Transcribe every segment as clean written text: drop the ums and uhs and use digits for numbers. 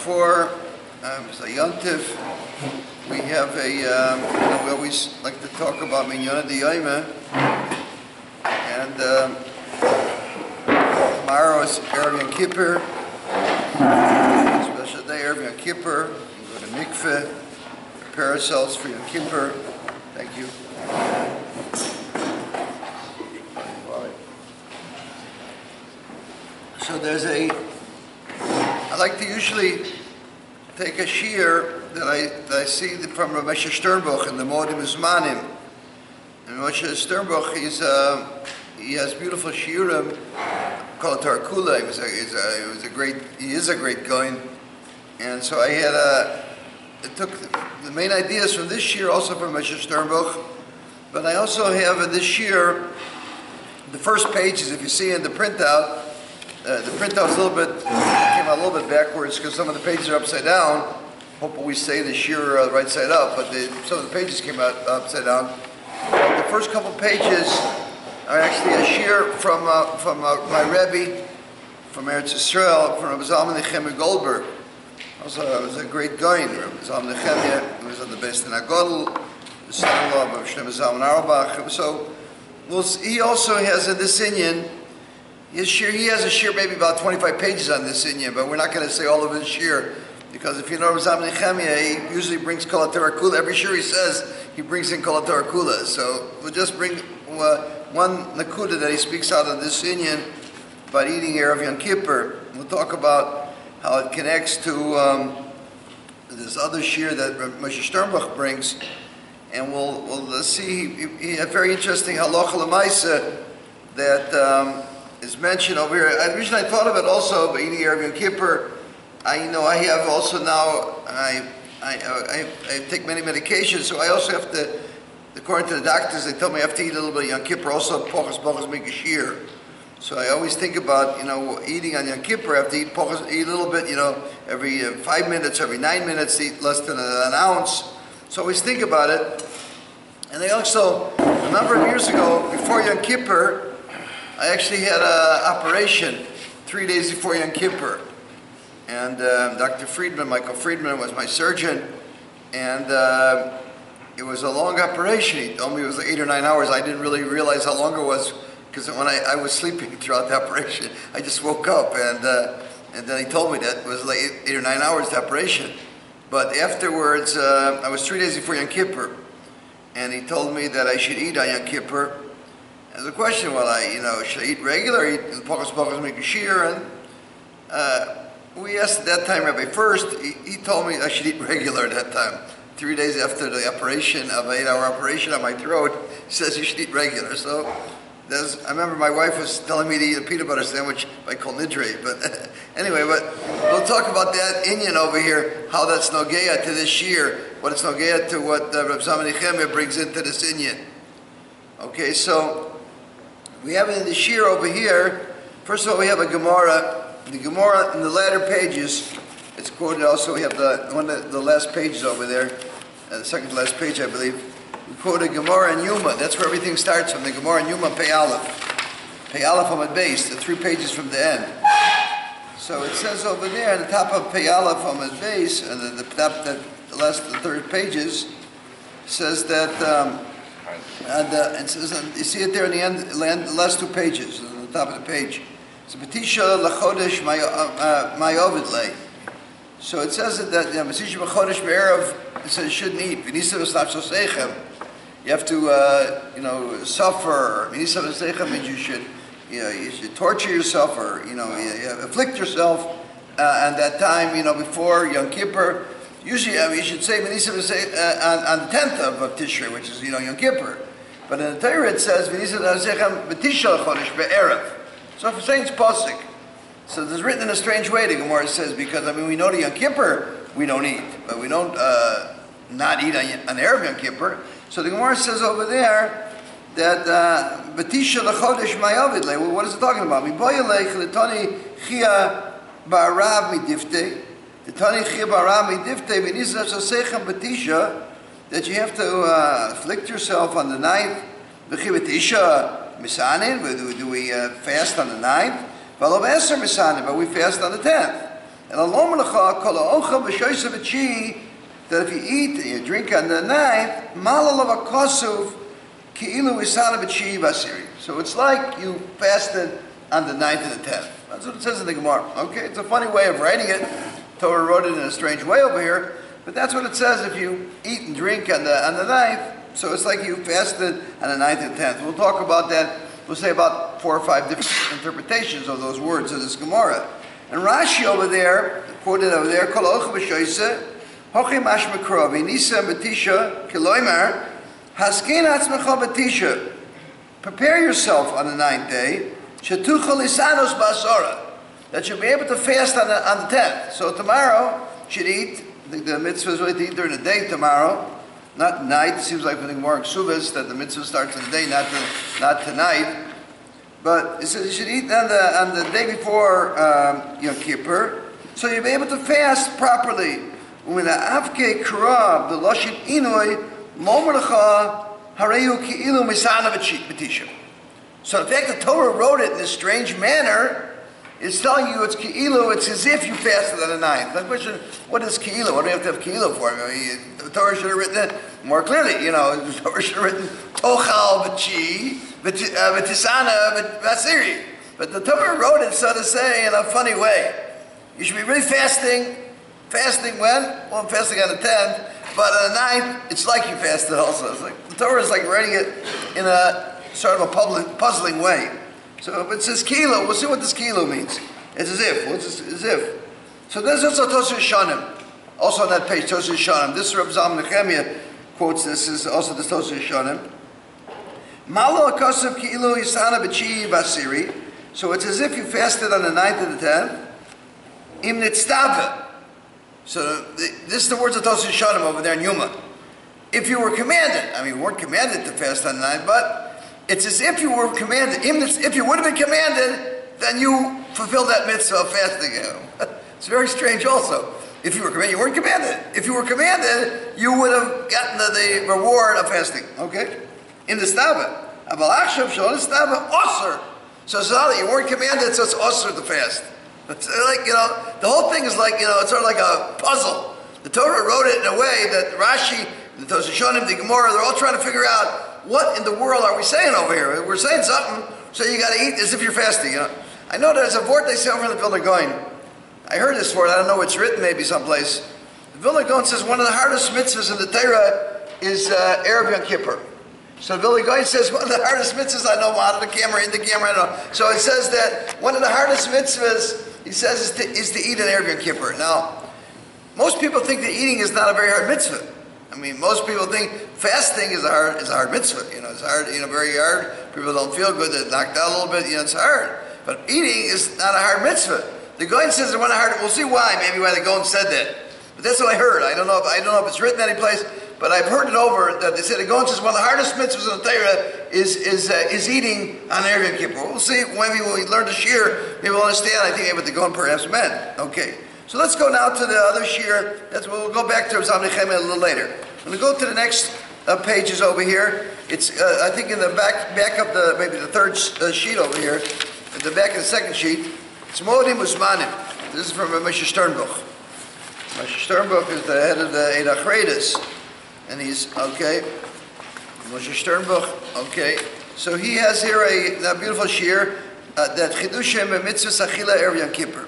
before so Yontif, we have a, we always like to talk about Minyana D'Yoma, and tomorrow is Erev Yom Kippur, special day, Erev Yom Kippur. You go to mikveh, prepare ourselves for Yom Kippur. Thank you. So I like to usually take a shiur that I see from Rav Moshe Sternbuch in the Moedim Zmanim. And Moshe Sternbuch, he has beautiful shiurim called Torah Kula. He is a great Goin. And so I took the main ideas from this shiur, also from Moshe Sternbuch, but I also have in this shiur, the first pages, if you see in the printout, the printout's came out a little bit backwards because some of the pages are upside down. Hopefully we say the shiur right side up, but some of the pages came out upside down. The first couple pages are actually a shiur from my Rebbe from Eretz Yisrael, from Rabbi Zalman Nechemia Goldberg. Also, it was a great guy. Rabbi Zalman Nechemia, he was on the Beis Din HaGadol, the son-in-law of Shlomo Zalman Auerbach. So he also has in this inyan. He has a shiur maybe about 25 pages on this inyan, but we're not going to say all of his shiur, because if you know Rabbi Zalman Nechemia, he usually brings Kol HaTorah Kula. Every shiur he says, he brings in Kol HaTorah Kula. So we'll just bring one nakuda that he speaks out of this inyan about eating Erev Yom Kippur. We'll talk about how it connects to this other shiur that Moshe Sternbuch brings, and we'll see. He had very interesting halacha l'maisa that is mentioned over here. The reason I thought of it also, but eating Erev Yom Kippur, I have also now, I take many medications, so I also have to, according to the doctors, they tell me I have to eat a little bit of Yom Kippur, also pochas make a shiur. So I always think about, eating on Yom Kippur, I have to eat a little bit, every 5 minutes, every 9 minutes, eat less than an ounce. So I always think about it. And I also, a number of years ago, before Yom Kippur, I actually had an operation 3 days before Yom Kippur. And Dr. Friedman, Michael Friedman, was my surgeon. And it was a long operation. He told me it was like 8 or 9 hours. I didn't really realize how long it was, because when I was sleeping throughout the operation, I just woke up. And then he told me that it was like 8 or 9 hours, the operation. But afterwards, I was 3 days before Yom Kippur. And he told me that I should eat on Yom Kippur. And the question, should I eat regular, eat pochas make a shiur? And we asked at that time, Rabbi First, he told me I should eat regular at that time. 3 days after the operation, of an 8-hour operation on my throat, he says you should eat regular. So I remember my wife was telling me to eat a peanut butter sandwich by Kol Nidre. But anyway, we'll talk about that inyan over here, how that's nogeya to this shiur, what it's nogeya to what Rabbi Zalman Nechemia brings into this inyan. Okay, so we have it in the shiur over here. First of all, we have a Gemara. The Gemara in the latter pages, it's quoted also. We have the last pages over there, the second to last page, I believe. We quote a Gemara in Yuma. That's where everything starts from. The Gemara in Yuma, Pei Aleph. Pei Aleph on the base, the 3 pages from the end. So it says over there, at the top of Pei Aleph on the base, and the third pages, says that. And says, you see it there in the end, the last 2 pages, on the top of the page. So B'tisha l'chodesh ma'yovid lei. So it says that B'tisha l'chodesh be'erev, it says you shouldn't eat. V'nisa v'snafsosechem. You have to, suffer. V'nisa v'snafsosechem means you should torture yourself, or you afflict yourself. And that time, before Yom Kippur. Usually, you should say on the 10th of Tishrei, which is Yom Kippur. But in the Torah it says so if it's saying it's pasuk, so it's written in a strange way. The Gemara says, because we know the Yom Kippur we don't eat, but we don't not eat on Erev Yom Kippur. So the Gemara says over there that B'tisha l'chodesh ma'yovid lei. What is it talking about? Miboyelech l'tani chia ba'arav midiftei. The Tani Chibarami Difte Vinisa Sasechem Batisha, that you have to afflict yourself on the 9th. V'chibatisha Misanin, do we fast on the 9th? V'alav Eser Misanin, but we fast on the 10th. And alom lecha kol ha'ochel b'shoysa b'tshi, that if you eat and you drink on the ninth, malalav ha'kosuv ki'ilu isana b'tshi v'asiri. So it's like you fasted on the 9th and the 10th. That's what it says in the Gemara. Okay, it's a funny way of writing it. Torah wrote it in a strange way over here, but that's what it says if you eat and drink on the 9th. So it's like you fasted on the 9th and 10th. We'll talk about that. We'll say about 4 or 5 different interpretations of those words in this Gemara. And Rashi over there, quoted over there, Kol ha'ochel b'shoysa, hochi mashma krovi, nisa b'tisha, kiloimar, haskein atzmecha b'tisha. Prepare yourself on the 9th day, shetuchel lisanos ba'asora, that you'll be able to fast on the 10th. So tomorrow, you should eat, the mitzvah is really to eat during the day tomorrow, not night. It seems like when the Gemara Ksubas that the mitzvah starts in the day, not tonight. But it says you should eat on the day before Yom Kippur, so you'll be able to fast properly. When the avke krab the lashon inoy momercha hareyu ki'ilu misana b'tisha. So in fact, the Torah wrote it in this strange manner. It's telling you it's ki'ilu, it's as if you fasted on the 9th. The question, what is ki'ilu? What do you have to have ki'ilu for? I mean, the Torah should have written it more clearly. You know, the Torah should have written tochal b'chi, v'tisana b'asiri. But the Torah wrote it, so to say, in a funny way. You should be really fasting. Fasting when? Well, I'm fasting on the 10th, but on the 9th, it's like you fasted also. It's like, the Torah is like writing it in a sort of a puzzling way. So if it says kilo, we'll see what this kilo means. It's as if. What's this, as if? So there's also Tosfos Shanim. Also on that page, Tosfos Shanim. This Reb Zalman Nechemia quotes this, is also the Tosfos Shanim. Malo akasav kilo yisana b'chi v'asiri. So it's as if you fasted on the 9th and the 10th. Im nitztava. So this is the words of Tosfos Shanim over there in Yuma. If you were commanded, I mean, you weren't commanded to fast on the 9th, but it's as if you were commanded. If you would have been commanded, then you fulfilled that mitzvah of fasting. It's very strange also. If you were commanded, you weren't commanded. If you were commanded, you would have gotten the reward of fasting. Okay? In the stava. So it's not that you weren't commanded, so it's osur to fast. It's like, the whole thing is like, it's sort of like a puzzle. The Torah wrote it in a way that Rashi, the Tosfos Shanim, the Gemara, they're all trying to figure out, what in the world are we saying over here? We're saying something, so you got to eat as if you're fasting. I know there's a word they say over in the Vilna Gaon. I heard this word. I don't know what's written, maybe someplace. The Vilna Gaon says one of the hardest mitzvahs in the Torah is Erev Yom Kippur. So the Vilna Gaon says one of the hardest mitzvahs, I know, out of the camera, in the camera, I don't know. So it says that one of the hardest mitzvahs, he says, is to eat an Erev Yom Kippur. Now, most people think that eating is not a very hard mitzvah. I mean, most people think fasting is a hard mitzvah. It's hard, very hard. People don't feel good, they're knocked out a little bit, it's hard. But eating is not a hard mitzvah. The Gaon says it's one of the hard, we'll see why, maybe why the Gaon said that. But that's what I heard. I don't know if it's written any place, but I've heard it over, that they said the Gaon says one of the hardest mitzvahs in the Torah is eating on Erev Yom Kippur. We'll see, maybe when we learn to shir, maybe we'll understand, I think, what the Gaon perhaps meant. Okay. So let's go now to the other shir. We'll go back to Zalman Nechemia a little later. When we go to the next pages over here, it's I think in the back of maybe the third sheet over here, at the back of the second sheet, it's Modim Usmanim. This is from Moshe Sternbuch. Moshe Sternbuch is the head of the Eid Achreides, and he's okay. Moshe Sternbuch, okay. So he has here a beautiful shir that Chidushim Mitzvah Achila Erev Yom Kippur.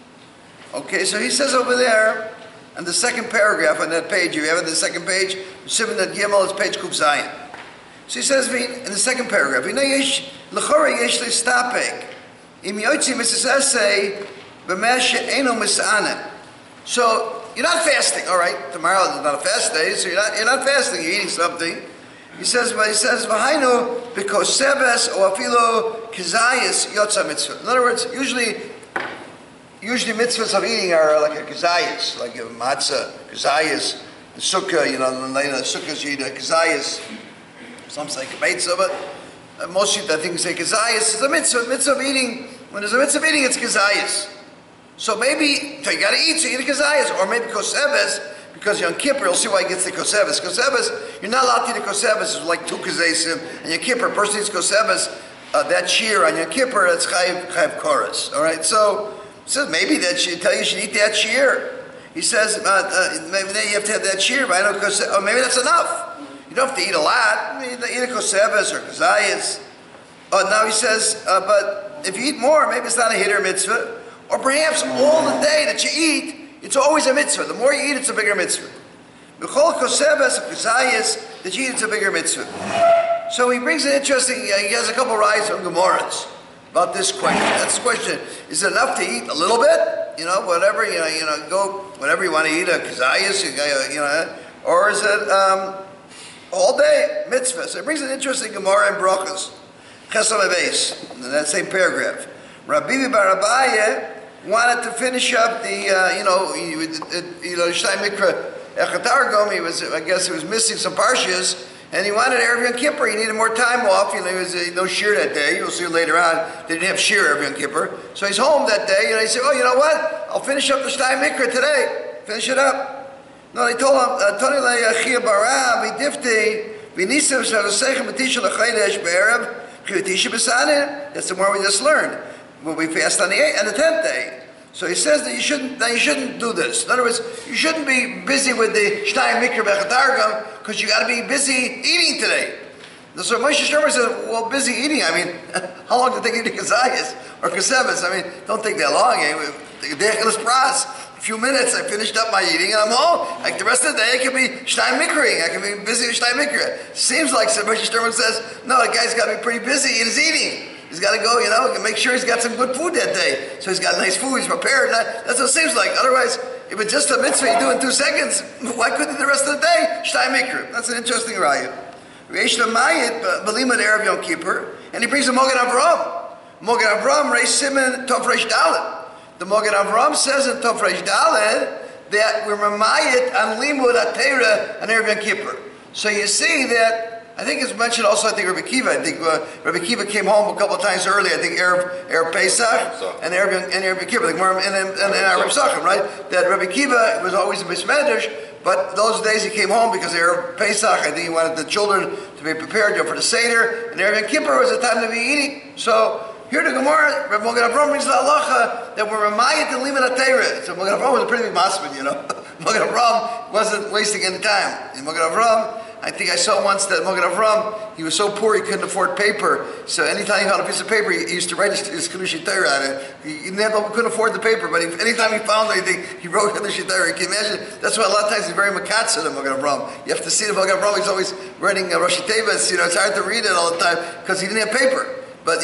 Okay, so he says over there, on the second paragraph on that page, you have it on the second page, Simon that Gimel, it's page Kuf Zayin. So he says in the second paragraph, L'chora yesh le'stapek, im yotzi misasasei, b'mesh eno mis'anem. So, you're not fasting, all right, tomorrow is not a fast day, so you're not fasting, you're eating something. He says, V'hainu b'kosebes o afilo kizayis yotza mitzvah. In other words, usually mitzvahs of eating are like a kazayas, like a matzah, kazayas, the sukkah, the sukkahs you eat a kazayas. Some say kibetza, but most I think say kazayas. It's a mitzvah of eating. When there's a mitzvah of eating, it's kazayas. So maybe, so you got to eat, so you eat a kazayas, or maybe kosebes, because Yom Kippur, you'll see why he gets the kosebes. Kosebes, you're not allowed to eat a kosebes, it's like two kazesim, and Yom Kippur, person eats kosebes, that shear on Yom Kippur, that's chayiv koras. All right, so He says maybe that should tell you should eat that shear. He says maybe then you have to have that shear, but I don't or maybe that's enough. You don't have to eat a lot. You eat a kosevas or kazayas. Now he says, but if you eat more, maybe it's not a hitter mitzvah. Or perhaps all the day that you eat, it's always a mitzvah. The more you eat, it's a bigger mitzvah. B'chol kosevas or kazayas that you eat, it's a bigger mitzvah. So he brings an interesting. He has a couple rides from Gemaras about this question. That's the question: is it enough to eat a little bit? Whatever go whatever you want to eat, a kazayas, or is it all day mitzvah? So it brings an interesting Gemara in Brachos, Chesam Abeis, in that same paragraph. Rabbi Bar Abaye wanted to finish up the Shtei Mikra Echatargom. I guess he was missing some parshas. And he wanted Erev Yom Kippur. He needed more time off. He was no shir that day. You'll see later on. They didn't have shir Erev Yom Kippur. So he's home that day. And he said, you know what? I'll finish up the Shtei Mikra today. Finish it up. No, they told him, Toni le'achia bara v'difti v'nisim sh'arosechem b'tisha l'chaydesh be'erev ch'v'tisha b'sanin. That's the one we just learned. When we fast on the 10th day. So he says that you shouldn't do this. In other words, you shouldn't be busy with the Shtei Mikra Bechatargam because you got to be busy eating today. So Moshe Shtermer says, well, busy eating. I mean, how long did it take you to kazayas or kasevas? I mean, don't take that long. A few minutes, I finished up my eating and I'm home. Like the rest of the day, I can be Shtei Mikring. I can be busy with Shtei Mikra. Seems like Moshe Shtermer says, no, the guy's got to be pretty busy in his eating. He's got to go, make sure he's got some good food that day. So he's got nice food, he's prepared. That's what it seems like. Otherwise, if it's just a mitzvah you do in 2 seconds, why couldn't you do the rest of the day? Shtei Mikra. That's an interesting raya. Reish Lamayit, Belimad Erev Yom Kippur, and he brings the Mogen Avram. Mogen Avram, Reish Simon, Tov Reish Dalet. The Mogen Avram says in Tov Reish Dalet that we're Mamayit on Limud HaTeirah on Erev Yom Kippur. So you see that. I think it's mentioned also, Rabbi Kiva. I think Rabbi Kiva came home a couple of times early. I think Erev Pesach and Erev Kiva, like more in Erev Pesachim, right? That Rabbi Kiva was always a Bismedrash, but those days he came home because Erev Pesach, I think he wanted the children to be prepared for the Seder, and Erev Kippur was the time to be eating. So here the Gemara, Rabbi Mogen Avram brings the halacha that we're Ramayat and Limud HaTeirah. So Mogen Avram was a pretty big masman, Mogen Avram wasn't wasting any time. And Mogen Avram, I think I saw once that Mogen Avram, he was so poor he couldn't afford paper. So anytime he found a piece of paper, he used to write his Kedushas Torah on it. He couldn't afford the paper, but anytime he found anything, he wrote Kedushas Torah. Can you imagine? That's why a lot of times he's very makatsa, the Mogen Avram. You have to see the Mogen Avram, he's always writing Rosh Tevas. It's hard to read it all the time because he didn't have paper. But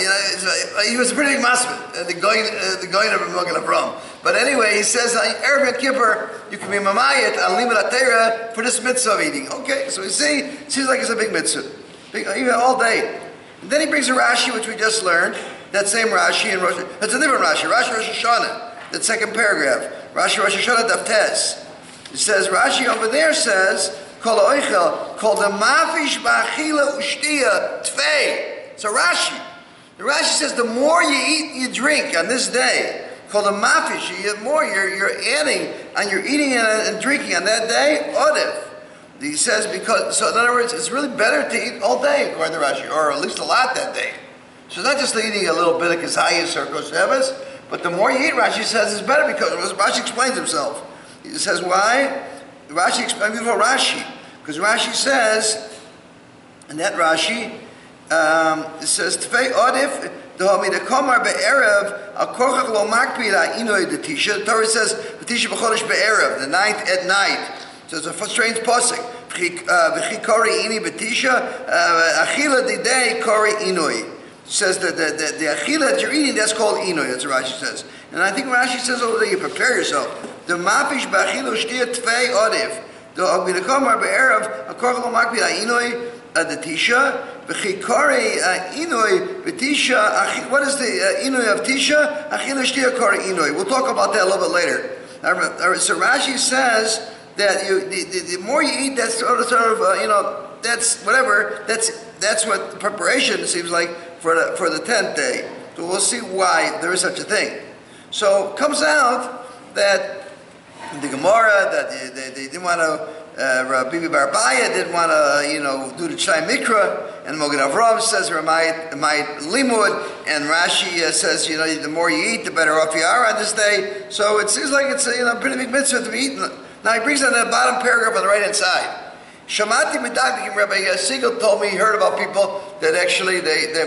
he was a pretty big masman, the going of Mogen Avram. But anyway, he says Erev Yom Kippur you can be mamayit on Limud HaTeirah for this mitzvah of eating. Okay, so we see it seems like it's a big mitzvah, even all day. And then he brings a Rashi which we just learned. That same Rashi in Rosh. That's a different Rashi. Rashi Rosh Hashanah. That second paragraph. Rashi Rosh Hashanah Daf Tes. It says Rashi over there says Kol Oichel Kol the Mafish Ba'achila Ushtia Tvei. So Rashi. The Rashi says the more you eat, you drink on this day, called a mafish, the more you're adding and you're eating and drinking on that day, odif. He says so in other words, it's really better to eat all day, according to Rashi, or at least a lot that day. So it's not just eating a little bit of kazayas or kosevas, but the more you eat, Rashi says it's better because Rashi explains himself. He says why? Rashi explains before Rashi, because Rashi says, and that Rashi, it says Tfei Odif the Komar be'erev al korchach lo makpid ha'inoi the Tisha. The Torah says the Tisha b'chodesh be'erev, the ninth at night. So it's a strange pasuk. V'chi kori ini b'tisha achila didei kori inoi. Says that the achila that you're eating, that's called inoi. That's what Rashi says. And I think Rashi says over there, you prepare yourself. The mafish b'achila shtia Tfei Odif the Komar be'erev al korchach lo makpid ha'inoi the Tisha. What is the inui of Tisha? We'll talk about that a little bit later. So Rashi says that the more you eat, that's sort of that's whatever. That's what the preparation seems like for the 10th day. So we'll see why there is such a thing. So it comes out that the Gemara that they didn't want to Rabbi Bar Abaya didn't want to, do the Chai Mikra, and Mogen Avraham says Ramayit Limud, and Rashi says, the more you eat, the better off you are on this day. So it seems like it's a pretty big mitzvah to be eaten. Now he brings on the bottom paragraph on the right hand side. Shamati Medagdikim, Rabbi Siegel told me he heard about people that actually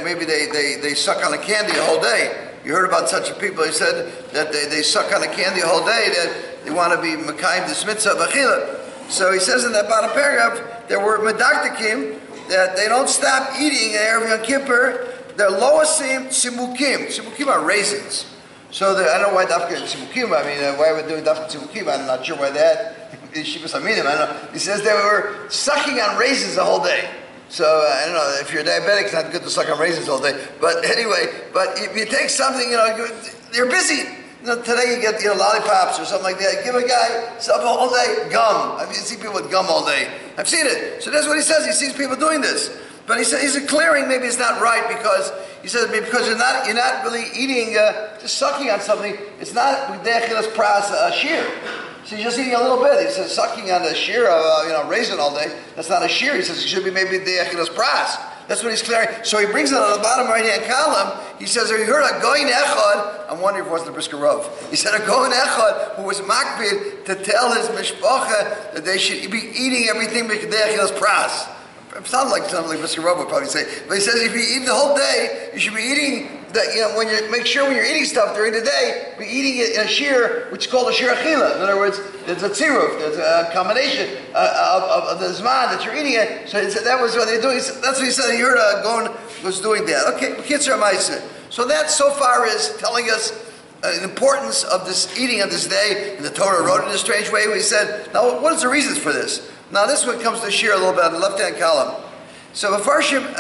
they suck on the candy the whole day. You heard about such people. He said that they suck on the candy the whole day, that they want to be Mekayim this mitzvah of Achila. So he says in that bottom paragraph, there were Medagdikim, that they don't stop eating Erev Yom Kippur. They're loasim simukim. Simukim are raisins. So I don't know why dafka simukim. I mean, why would they do dafka simukim? I'm not sure why that. Shivas Aminim. I don't know. He says they were sucking on raisins the whole day. So I don't know, if you're diabetic, it's not good to suck on raisins all day. But anyway, if you take something, they're busy. Today you get lollipops or something like that. Give a guy something all day, gum. I mean, you see people with gum all day. I've seen it. So that's what he says. He sees people doing this. But he says he's declaring maybe it's not right because he says because you're not really eating, just sucking on something. It's not dechilas pras shear. So you're just eating a little bit. He says sucking on the shear of raisin all day. That's not a shear. He says it should be maybe dechilas pras. That's what he's clearing. So he brings it on the bottom right-hand column. He says, have you heard a Goyin Echad? I'm wondering if it wasn't a Brisker Rav. He said a Goyin Echad who was makbid to tell his mishpacha that they should be eating everything b'kedei pras. It sounds like Brisker Rav would probably say. But he says if you eat the whole day, you should be eating make sure when you're eating stuff during the day, be eating it in a shear, which is called a shear achila. In other words, there's a tziruf, there's a combination of the zman that you're eating it. So he said that was what they're doing. That's what he said. He heard Gon was doing that. Okay, Kitzur Maisa. So that so far is telling us the importance of this eating of this day. And the Torah wrote it in a strange way. We said, now what is the reasons for this? Now this one comes to shear a little bit on the left-hand column. So Mefarshim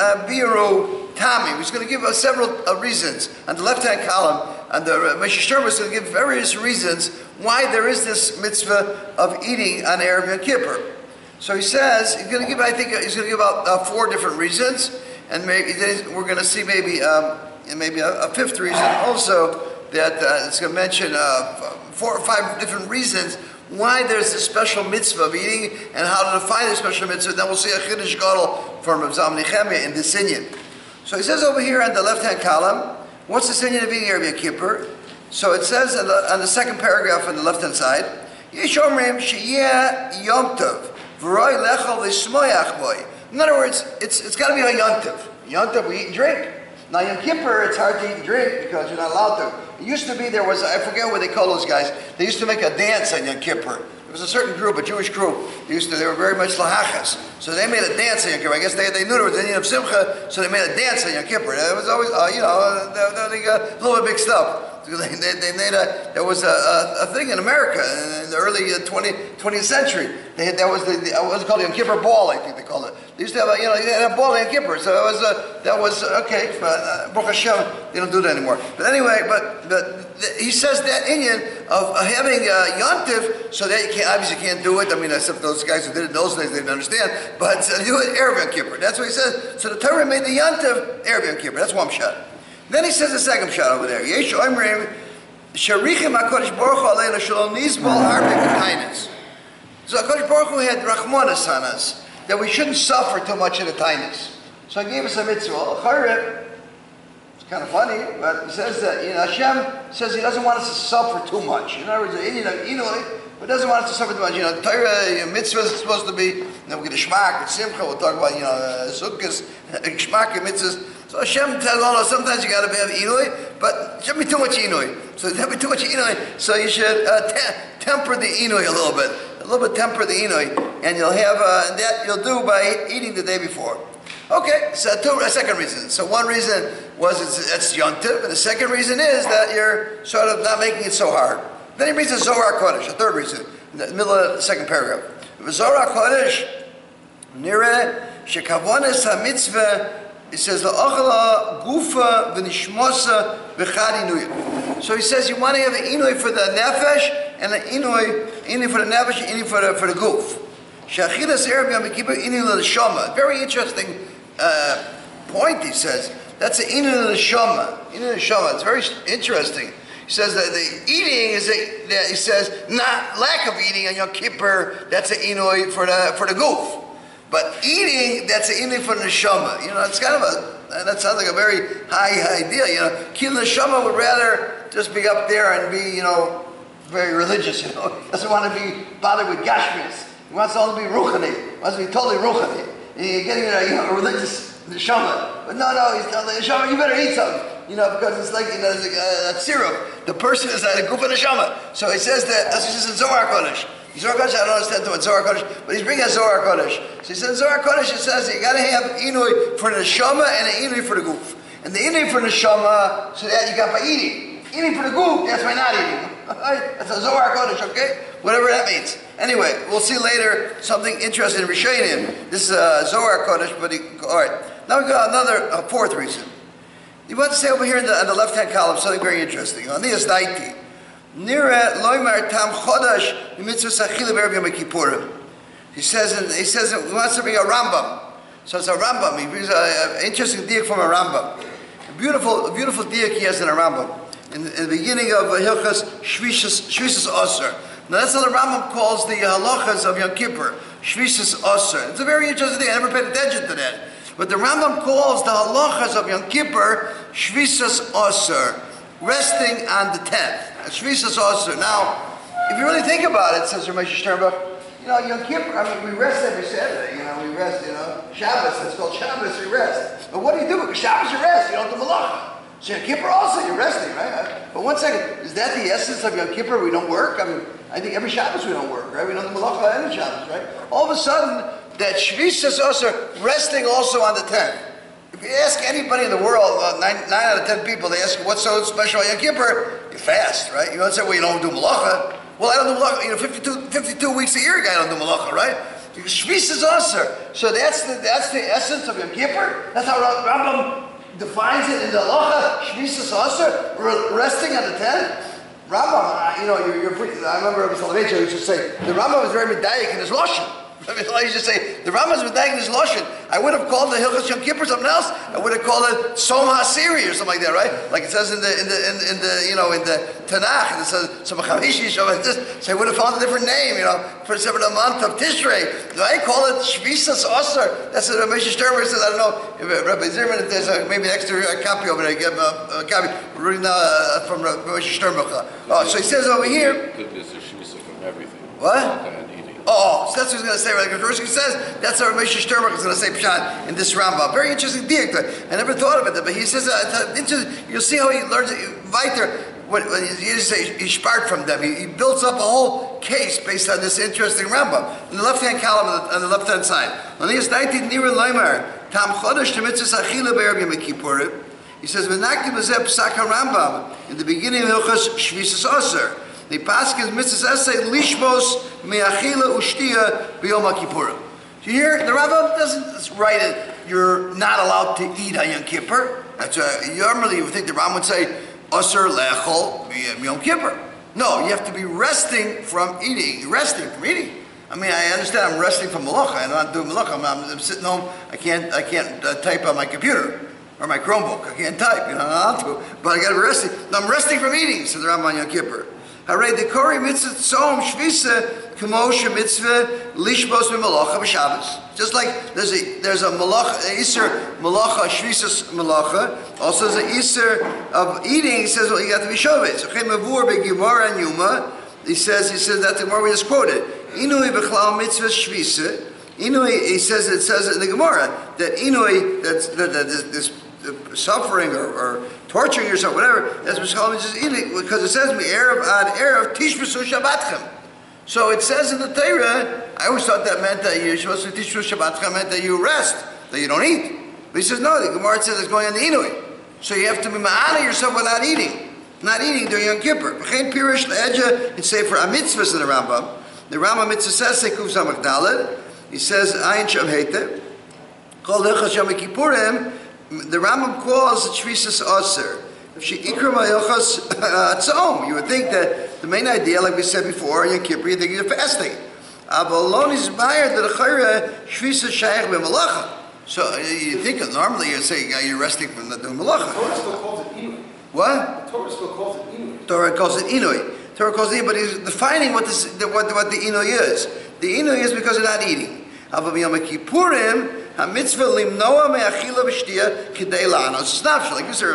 Biru Tami, he's going to give us several reasons on the left-hand column, and the Moshe Stern was going to give various reasons why there is this mitzvah of eating on Erev Yom Kippur. So he says he's going to give, he's going to give out 4 different reasons, and maybe we're going to see maybe a 5th reason also that it's going to mention 4 or 5 different reasons why there's a special mitzvah of eating and how to define the special mitzvah. Then we'll see a Chiddush Gadol from Rav Zalman Nechemia in the Sinyan. So he says over here on the left-hand column, what's the Sinyan of eating Erev Yom Kippur? So it says on the second paragraph on the left-hand side, Yesh Omrim Sheyeh Yom Tov V'roi Lechol V'Shmoyach Boi. In other words, it's got to be a Yom Tov. Yom Tov, we eat and drink. Now Yom Kippur, it's hard to eat and drink because you're not allowed to. It used to be I forget what they call those guys. They used to make a dance on Yom Kippur. There was a certain group, a Jewish group. They were very much lahachas. So they made a dance on Yom Kippur. I guess they knew there was Indian of Simcha, so they made a dance on Yom Kippur. It was always, they got a little bit mixed up. There was a thing in America in the early 20th century. That was what's called the Yom Kippur Ball, I think they called it. They used to have they had a ball in Yom Kippur, so that was okay. But Baruch Hashem, they don't do that anymore. But anyway, he says that Inyan of having Yom Tiv, so that you obviously can't do it. I mean, except those guys who did it in those days, they didn't understand. But do it Erev Yom Kippur. That's what he says. So the Torah made the Yom Tiv Erev Yom Kippur. That's one shot. Then he says the second shot over there. Yesh Omrim Sharichim HaKadosh Baruch Hu Aleinu Shalom Nizbal Harbe B'Tainis. So HaKadosh Baruch Hu had Rachmanas on us, that we shouldn't suffer too much in the Tainis. So he gave us a mitzvah. It's kind of funny, but he says that Hashem says He doesn't want us to suffer too much. In other words, but doesn't want us to suffer too much. Torah mitzvah is supposed to be. We get a shmak, and simcha. We'll talk about sukkahs, shmak, mitzvahs. So Hashem tells all of us, sometimes you got to have inui, but it shouldn't be too much inui. So there be too much inui, so you should temper the inui a little bit temper the inui, and you'll have that you'll do by eating the day before. Okay, so a second reason. So one reason was it's Yom Tov, and the second reason is that you're sort of not making it so hard. Then he brings the Zohar Kodesh, a third reason, in the middle of the second paragraph. Zohar Kodesh, nireh shekavonas hamitzvah. It says la'achla gufa v'nishmosa v'chad inuy. So he says you want to have an inuy for the nefesh and an inuy for the nefesh and inuy for the goof. Shachilas Erev Yom Kippur inuy l'neshama. Very interesting point. He says that's an inuy l'neshama. Inuy l'neshama. It's very interesting. He says that the eating is he says not lack of eating on Yom Kippur. That's an inui for the goof. But eating, that's an inui for the neshama. You know, it's kind of that sounds like a very high idea. You know, Kil neshama would rather just be up there and be, you know, very religious. You know, doesn't want to be bothered with gashmis. He wants all to be ruchani. He wants to be totally ruchani. And you're getting a religious neshama. But no, he's telling the neshama, you better eat something. You know, because it's like, you know, it's like a syrup. The person is like a goof of neshama. So he says that, that's what he says in Zohar Kodesh. Zohar Kodesh, I don't understand what Zohar Kodesh, but he's bringing a Zohar Kodesh. So he says in Zohar Kodesh, it says that you got to have inui for the neshama and an inui for the goof. And the inui for the neshama, so that you got by eating. Eating for the goof, that's by not eating. That's a Zohar Kodesh, okay? Whatever that means. Anyway, we'll see later something interesting in Rishonim. This is Zohar Kodesh, but all right. Now we got another fourth reason. You want to say over here on the left-hand column something very interesting. On Nias 90. Nira loymar tam chodash mitzvah sachila b'erev Yom Kippurim. He says he wants to bring a Rambam. So it's a Rambam. He brings an interesting diak from a Rambam. A beautiful diak he has in a Rambam. In the beginning of Hilchas Shvisas Osir. Now that's how the Rambam calls the halachas of Yom Kippur. Shvisas Osir. It's a very interesting thing. I never paid attention to that. But the Rambam calls the halachas of Yom Kippur Shvisas Osir. Resting on the 10th. Shvisas Osir. Now, if you really think about it, says Ramesh Sternbuch, you know, Yom Kippur, I mean, we rest every Saturday, you know, we rest, you know, Shabbos, it's called Shabbos, we rest. But what do you do? Because Shabbos you rest, you don't do malacha. So Yom Kippur also, you're resting, right? But one second, is that the essence of Yom Kippur? We don't work? I mean, I think every Shabbos we don't work, right? We don't do malacha any Shabbos, right? All of a sudden, that Shvisas Osir, resting also on the 10th. If you ask anybody in the world, 9 out of 10 people, they ask you, what's so special about Yom Kippur? You fast, right? You don't say, well, you don't do malacha. Well, I don't do malacha. You know, 52 weeks a year, I don't do malacha, right? Shvisas Osir. So that's the essence of Yom Kippur. That's how Rambam defines it in the halacha. Shvisas Osir, resting on the 10th. Rambam, you know, you're pretty. I remember Rabbi Soloveitchik used to say the Rambam was very medayik in his lashon. I mean, I used to say, the Rambam is medayik in his lashon. I would have called the Hilchas Yom Kippur something else. I would have called it Som HaSiri or something like that, right? Like it says in the Tanakh, it says Som HaChamishi, so I would have found a different name, you know, for the month of Tishrei. I call it Shvisas Osir. That's what Ramesh Sternbuch says. I don't know if Rabbi Zimmerman, there's maybe an extra copy over there. Give him a copy. We're reading from Ramesh Sternbuch. Oh, so he says over here. There's a Shvisa from everything. What? Oh, so that's what he's going to say. Right? Because he says that's what Ramesh Sternbuch is going to say Pshat in this Rambam. Very interesting diak. I never thought of it, but he says you'll see how he learns it. Weiter, when you say he spart from them, he builds up a whole case based on this interesting Rambam. In the left-hand column on the left-hand side. On the 19 Nira Leimer Tam Chodesh Temitzvah Achila B'Erev Yom Kippurim. He says V'nakti B'Zeh Psak HaRambam in the beginning of Hilchas Shvisas Osir. The Paschal Mitzvah Essay Lishmos Me'achila Ushtia B'Yom HaKippurim. So here, the Rambam doesn't write it, you're not allowed to eat on Yom Kippur. That's normally you would think the Rambam would say, Osir Le'echol Yom Kippur. No, you have to be resting from eating. I mean, I understand I'm resting from malacha. I'm not doing malacha. I'm sitting home. I can't type on my computer or my Chromebook. I can't type. You know, I'm not allowed to. But I got to be resting. No, I'm resting from eating. So the Rambam on Yom Kippur. Hooray, the Kori mitzvah tzom shvisa k'moshe mitzvah lishbos b'malacha b'Shabbos. Just like there's a malacha, iser malacha, shvisas malacha. Also there's an iser of eating. He says, well, you got to be shovet. So chem avur be'gimara and yuma. He says that the Gemara we just quoted. Inui b'chlal mitzvah shvisa. Inui, it says in the Gemara that inui, this suffering or torturing yourself, whatever, that's what Shalom is eating, because it says me Erev ad Erev Tishbesu Shabbatchem. So it says in the Torah, I always thought that meant that you're supposed to Tishbesu Shabbatchem meant that you rest, that you don't eat. But he says no, the Gemara says it's going on the Inui. So you have to be ma'ana yourself without eating. Not eating during Yom Kippur. V'chein pirish le'edja, it's say for a mitzvahs in the Rambam. The Rambam mitzvah says, Sekuf Samach Daled, he says, Ayin Shem Heite, Kol Hilchos Yom Kippurim, the Rambam calls it Shvisas Osir. You would think that the main idea, like we said before, Yom Kippur, you think you're fasting. So you think normally you say you're resting from the doing malacha. Torah still calls it inui. What? The Torah still calls it Inui. Torah calls it Inui. Torah calls it, but he's defining what the Inui is. The Inui is because they're not eating. However, Yom Kippurim, ha-mitzvah limnoa me'achila v'shtia k'dei la'anos. It's not like this,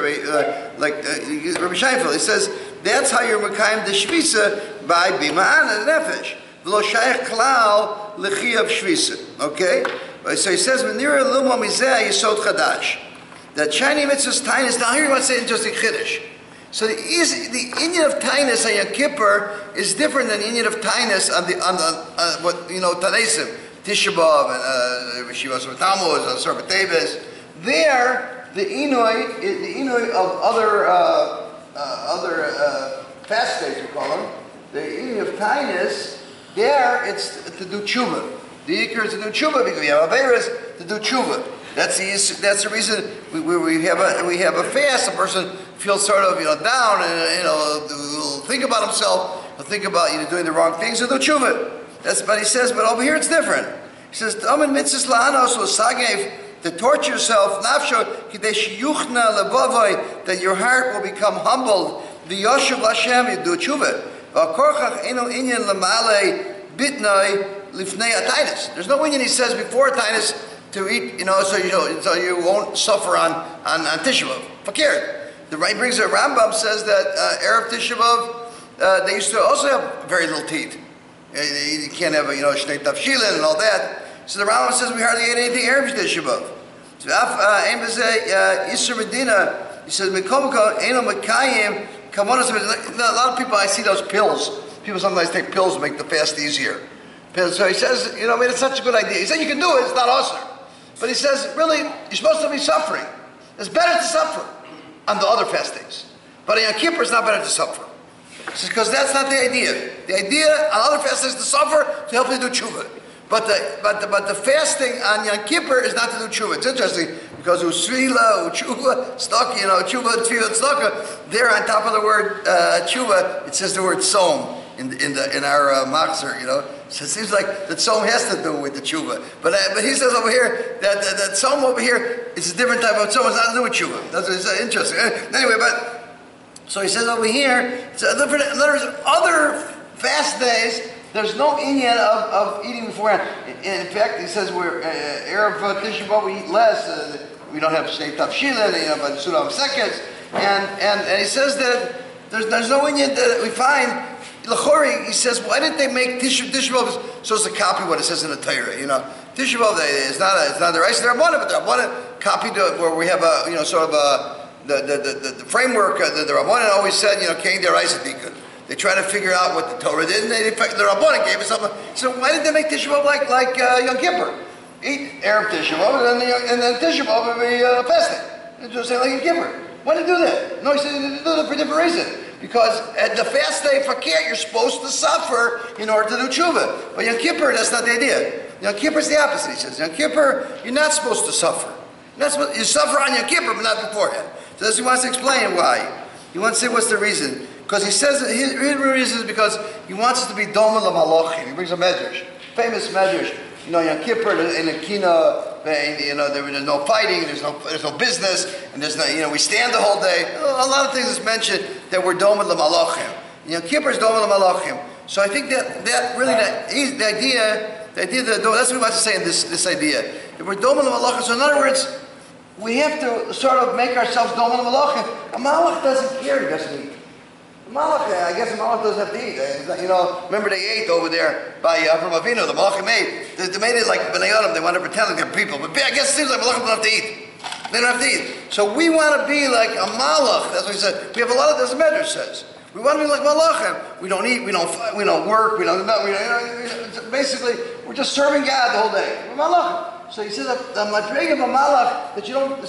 Rabbi Scheinfeld. He says that's how you're mekayim the shvisa by bima'ana nefesh. V'lo shayach klal l'chiyav shvisa. Okay, so he says v'nira lumo mizeh yisod chadash. That shiny mitzvah's tainus. Now here he wants to say interesting chiddush. So the inyan of tainus on Yom Kippur is different than the inyan of tainus on the what Tanaisim. Tisha B'Av and Shivas Tammuz, Serpent Teves. There, the Inui of other fast days, we call them, the Inui of Tainus, there it's to do tshuva. The Iker is to do tshuva because we have Averis to do tshuva. That's the reason we have a fast. A person feels sort of down and will think about himself. He'll think about doing the wrong things and do tshuva. But he says, but over here it's different. He says, "Amen mitzvah la'anos u'sagev," to torture yourself, nafsho kidei sheyuchna levavoi, that your heart will become humbled. V'yoshev Hashem, you do tshuva. V'akorchach eno inyan l'malei bitnai lifnei atainus. There's no inyan, he says, before atainus to eat, so you won't suffer on Tisha B'Av. Fakir. The right brings a Rambam says that Erev Tisha B'Av, they used to also have very little teeth. You can't have shnei tafshilin and all that. So the Rambam says we hardly ate anything Erev Tisha B'Av. So Isser Medina, he says Mekomka Eno Mekayim Kavonos. A lot of people, I see those pills. People sometimes take pills to make the fast easier. So he says, it's such a good idea. He said you can do it. It's not awesome. But he says, really, you're supposed to be suffering. It's better to suffer on the other fastings. But on Yom Kippur, it's not better to suffer. Because that's not the idea. The idea on other fastings is to suffer to help you do tshuva. But the fasting on Yom Kippur is not to do tshuva. It's interesting because usvila, tshuva, tzedakah, tshuva, tefillah, tzedakah. There on top of the word tshuva, it says the word tzom in our machzor. So it seems like that tzom has to do with the tshuva. But he says over here that tzom over here is a different type of tzom. It's not to do with tshuva. That's interesting. Anyway, but. So he says over here, in other words, other fast days, there's no inyan of eating beforehand. In fact, he says we're Erev Tisha B'Av, we eat less. We don't have shnei tafshilin, but Sulam seconds. And he says that there's no inyan that we find. L'chori, he says, why didn't they make Tisha B'Av so it's a copy of what it says in the Torah? Tisha B'Av is not the rice. They're Rabbanan, but they're Rabbanan copied where we have a sort of the framework that the Rabbanan always said, Kain Deraisa Dikun. They try to figure out what the Torah did, and the Rabbanan gave us something. So why did they make Tisha B'Av like Yom Kippur? Eat Erev Tisha B'Av, and then Tisha B'Av would be fasting. Just say like Yom Kippur. Why did they do that? No, he said they did it for a different reason. Because at the fast day for Fakir, you're supposed to suffer in order to do tshuva. But Yom Kippur, that's not the idea. Yom Kippur is the opposite, he says. Yom Kippur, you're not supposed to suffer. You suffer on Yom Kippur, but not beforehand. So that's, he wants to explain why. He wants to say what's the reason. Because he says that his reason is because he wants us to be doma l'malochim. He brings a medrash, famous medrash. Yom Kippur in the Kina, there's no fighting, there's no business, and there's no, we stand the whole day. A lot of things is mentioned that we're doma l'malochim. Yom Kippur is doma l'malochim. So I think that really the idea that that's what he wants to say in this idea. If we're doma l'malochim, so in other words, we have to sort of make ourselves doma l'malachim. A malach doesn't care, he doesn't eat. A malach, I guess a malach doesn't have to eat. Remember they ate over there by Avram Avinu, the malachim ate. They made it like Bnei Adam, they want to pretend like they're people. But I guess it seems like malachim don't have to eat. They don't have to eat. So we want to be like a malach, that's what he said. We have a lot of, as the Medrash says. We want to be like malachim. We don't eat, we don't fight, we don't work, basically, we're just serving God the whole day. We're malachim. So he says the madrig of a malach that you don't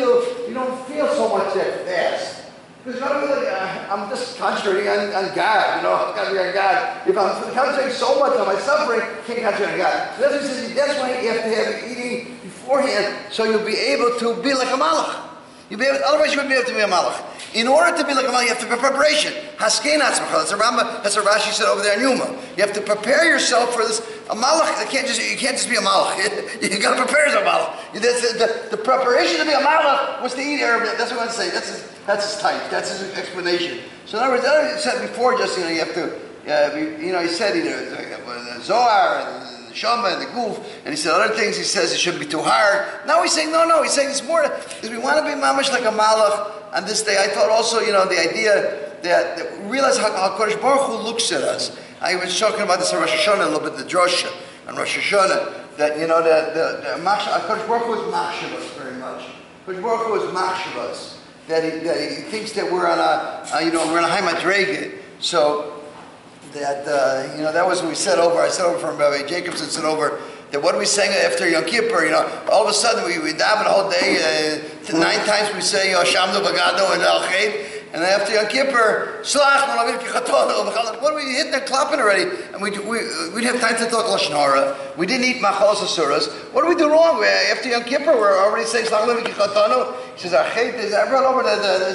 feel so much that fast. Because I'm just concentrating on God, I'm concentrating on God. If I'm concentrating so much on my suffering, I can't concentrate on God. So that's what he says, that's why you have to have eating beforehand, so you'll be able to be like a malach. Otherwise you wouldn't be able to be a malach. In order to be like a malach, you have to be preparation. Haskein atzmacha. That's a Rashi said over there in Yuma. You have to prepare yourself for this A malach, you can't just be a malach. You got to prepare as a malach. The preparation to be a malach was to eat Arab. That's what I'm saying. That's his type. That's his explanation. So in other words, I said before, just you have to, he said the Zohar and the Shama and the Guf, and he said other things. He says it shouldn't be too hard. Now he's saying no. He's saying it's more because we want to be mamash like a malach on this day. I thought also, the idea that we realize how Kodesh Baruch Hu looks at us. I was talking about this on Rosh Hashanah a little bit, the drosha on Rosh Hashanah, that Kodesh Baruch Hu is machshav us very much. Kodesh Baruch Hu is machshav us. That he thinks that we're on we're on a high madrega. So that that was what we said over. I said over from Rabbi Jacobson said over that what are we saying after Yom Kippur? All of a sudden we daven the whole day. 9 times we say Shamdo Bagado and Al Ched. And then after Yom Kippur, Slach, what are we hitting and clapping already? And we'd have time to talk Lashon Hara. We didn't eat Machalos Asuras. What do we do wrong? After Yom Kippur, we're already saying Slach Levin Kichatano. He says, I brought over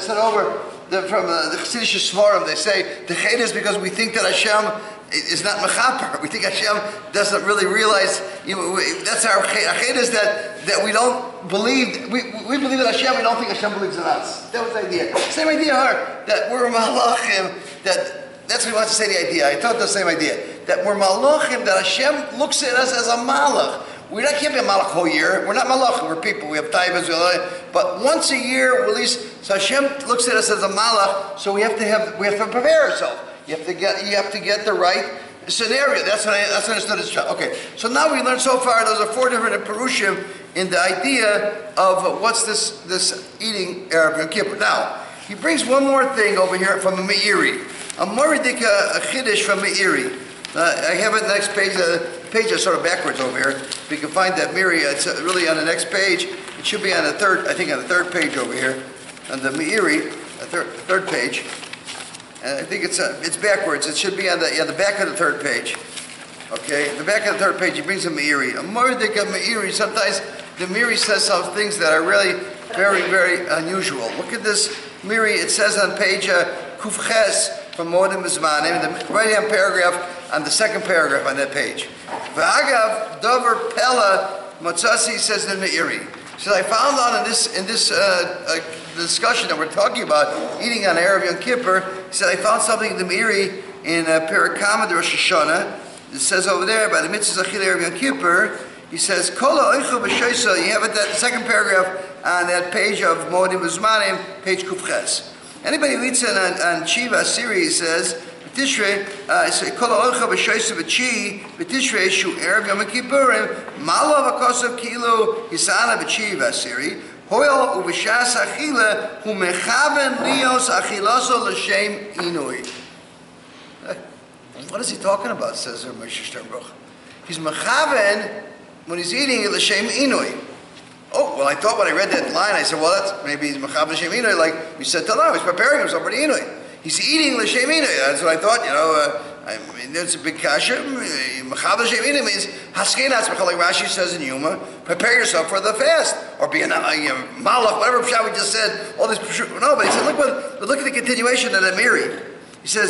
from the Chassidish Svarim. They say the Ched is because we think that Hashem is not mechaper. We think Hashem doesn't really realize. That's our Ched. Our Ched is that we don't believe. We believe in Hashem. We don't think Hashem believes in us. That was the idea. Same idea, that we're malachim. That's what he wants to say. The idea. I thought the same idea. That we're malachim. That Hashem looks at us as a malach. We can't be a malach whole year. We're not malachim. We're people. We have taivas. But once a year, at least, so Hashem looks at us as a malach. So we have to prepare ourselves. You have to get the right scenario. That's what I understood as job. Okay, so now we learned so far. Those are 4 different perushim in the idea of what's this eating Arab Yom Kippur. Now he brings one more thing over here from a Meiri, a Moridika Chiddush from Meiri. I have it next page. The page is sort of backwards over here. If you can find that Meiri, it's really on the next page. It should be on the third. I think on the third page over here, on the Meiri, the third page. And I think it's backwards. It should be on the back of the third page. Okay, the back of the third page, he brings a Meiri. A Mordecai Meiri, sometimes the Meiri says some things that are really very, very unusual. Look at this Meiri. It says on page Kufches from Modim Zmanim, the right-hand paragraph, on the second paragraph on that page. V'agav Dover Pella Motzasi says in the Meiri. So I found out in this discussion that we're talking about eating on Erev Yom Kippur, he said I found something in the Meiri in Perikama Rosh Hashanah. It says over there by the mitzvah Achil Erev Yom Kippur. He says Kola Oichu B'Shoisa. You have it that second paragraph on that page of Modim Uzmanim, page Kufches. Anybody who reads it on Shiva series says B'Tishrei. Kola Oichu B'Shoisa B'Chi B'Tishrei Shu Erev Yom Kippurim Malav Akosav Kilo Hisana B'Chiva series. Hoyel uvishas achila hu mechaven lios achilaso l'shem inui. What is he talking about? Says Moshe Sternbuch. He's mechaven when he's eating l'shem inui. Oh, well, I thought when I read that line, I said, well, that's maybe he's mechaven l'shem inui, like we said till now. He's preparing himself for the inui. He's eating l'shem inui. That's what I thought. I mean, there's a big kasha. Mechav l'shem inui means haskein atzmecha, like Rashi says in Yuma. Prepare yourself for the fast, or be a malach, whatever pshat we just said. All this, no, but he said, look at the continuation of the Meiri. He says,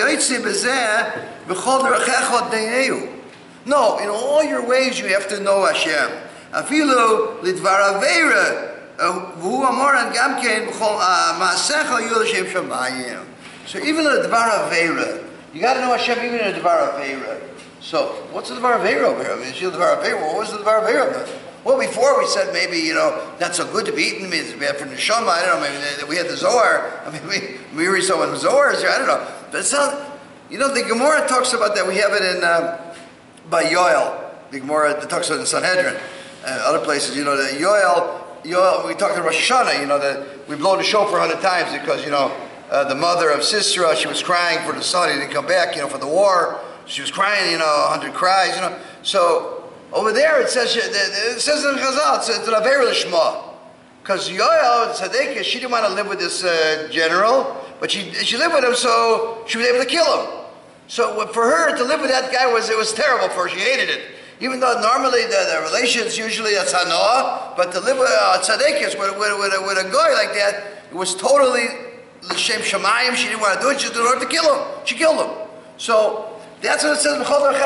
no, in all your ways you have to know Hashem. Afilu lidvar aveira, v'hu amoran gamkein b'chol ma'asecha yul Hashem shamayim. So even the dvar aveira, you got to know Hashem even in the dvar aveira. So what's the dvar aveira over here? I mean, the dvar aveira. What was the dvar aveira? Well, before we said maybe not so good to be eaten. It's bad for the neshama. I don't know. Maybe we had the Zohar. I mean, we read someone the Zohar. I don't know. But it's not. The Gemara talks about that. We have it in by Yoel. The Gemara talks about it in Sanhedrin, other places. The Yoel. We talked in Rosh Hashanah. That we blow the shofar 100 times because the mother of Sisera, she was crying for the son. He didn't come back. For the war. She was crying. 100 cries. So. Over there it says in Chazal, it's an Avera Lishma. Because Yoel, Tzaddik, she didn't want to live with this general, but she lived with him so she was able to kill him. So for her to live with that guy it was terrible for her. She hated it. Even though normally the relations usually that's hanoah, but to live with Tzaddik with a guy like that, it was totally L'Shem Shamayim. She didn't want to do it. She did it to kill him. She killed him. So That's what it says.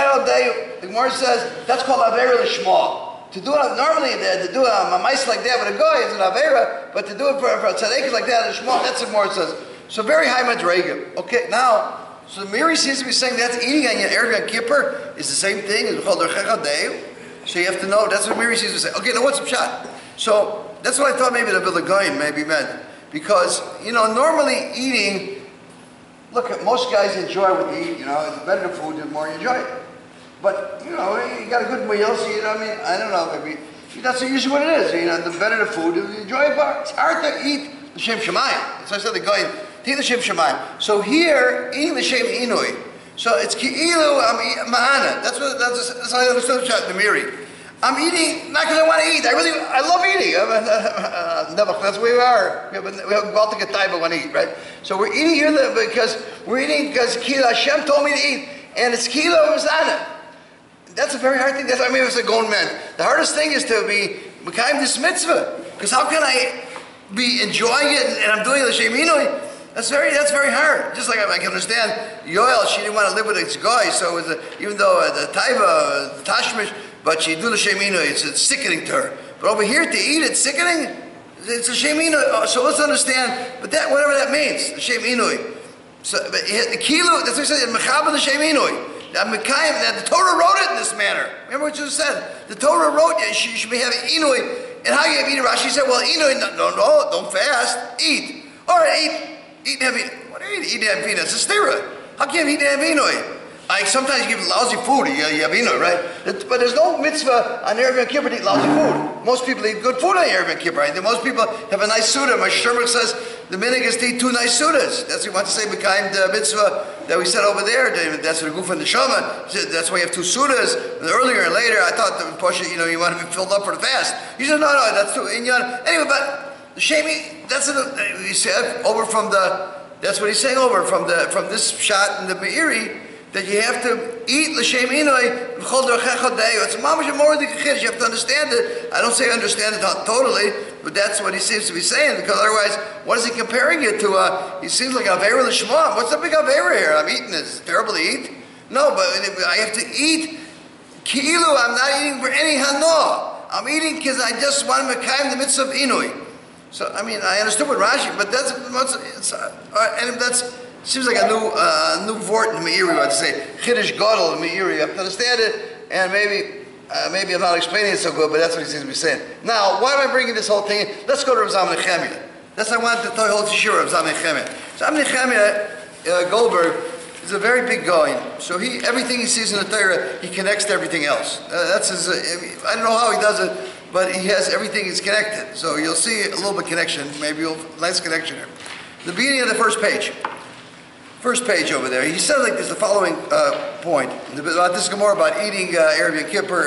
The Gemara says that's called avera l'shma. To do it normally, to do a mice like that with a guy is an avera, but to do it for a tzaddik like that, l'shma, that's what the Gemara says. So very high madrega. Okay, now, so Miri seems to be saying that's eating on your Erev Yom Kippur is the same thing as b'chol derech hadei. So you have to know, that's what Miri seems to say. Okay, now what's the shot? So that's what I thought maybe the Vilagaim maybe meant. Because, normally eating, look, most guys enjoy what they eat, the better the food, the more you enjoy it. But, you got a good meal, so I don't know, maybe, that's usually what it is. The better the food, you enjoy it, but it's hard to eat l'shem shamayim. So I said the guy, to eat l'shem shamayim. So here, eating l'shem inui. So it's ki'ilu ma'ana. That's how I understood the Miri. I'm eating not because I want to eat. I love eating. That's where we are. We have about to get time, but want to eat, right? So we're eating here because Hashem told me to eat, and it's kilo mizana. That's a very hard thing. That's what I mean. It's a going man. The hardest thing is to be mekayim this mitzvah, because how can I be enjoying it and I'm doing the sheminoi? That's very hard. Just like I can understand Yoel, she didn't want to live with this guy, so it was even though the taiva, the tashmish. But she do the sheminoi, it's sickening to her. But over here to eat, it's sickening. It's a sheminoi. So let's understand. But that whatever that means, the sheminoi. So but the kilo, that's what I said. Mechaba the sheminoi. That the Torah wrote it in this manner. Remember what you said? The Torah wrote you should be having inui. And how you have eat? Rashi said, well, inui, no, don't fast. Eat. All right, eat and have. What do you eat? Eat and have peanuts. It's a stira. How can you eat and have inui? Like sometimes you give lousy food, you have ino, right? But there's no mitzvah on Erev Yom Kippur to eat lousy food. Most people eat good food on Erev Yom Kippur, right? Most people have a nice suda. My Shermer says the minig is to eat 2 nice sudas. That's what he wants to say behind the mitzvah that we said over there. That's what the Guf and the Shama. That's why you have 2 sudas. And earlier and later, I thought the Pasha, you want to be filled up for the fast. He said, no, that's too inyan. Anyway, but the shemi, that's what he said over from the. That's what he's saying over from this shot in the Meiri. That you have to eat l'shem inoi v'chol derech hadei. It's a mamash more than chiddush. You have to understand it. I don't say understand it totally, but that's what he seems to be saying. Because otherwise, what is he comparing it to? He seems like avera l'shma. What's the big avera here? I'm eating this. It's terrible to eat. No, but I have to eat ki'ilu. I'm not eating for any hano. I'm eating because I just want to mekayim the mitzvah of inui. So I understood what Rashi, but and that's. Seems like a new vort in the Meiri, I'd say. Chiddush Gadol in the Meiri. You have to understand it, and maybe I'm not explaining it so good, but that's what he seems to be saying. Now, why am I bringing this whole thing in? Let's go to Rav Zalman Nechemia. That's what I wanted to tell you whole Shira of Zalman Nechemia. Zalman Nechemia, Goldberg, is a very big guy. So everything he sees in the Torah, he connects to everything else. That's his, I don't know how he does it, but he has everything is connected. So you'll see a little bit connection, maybe nice connection here. The beginning of the first page. First page over there. He said like this, the following point about this Gemara about eating Erev Yom Kippur.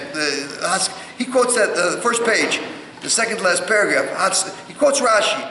He quotes that the first page, the second to last paragraph. He quotes Rashi.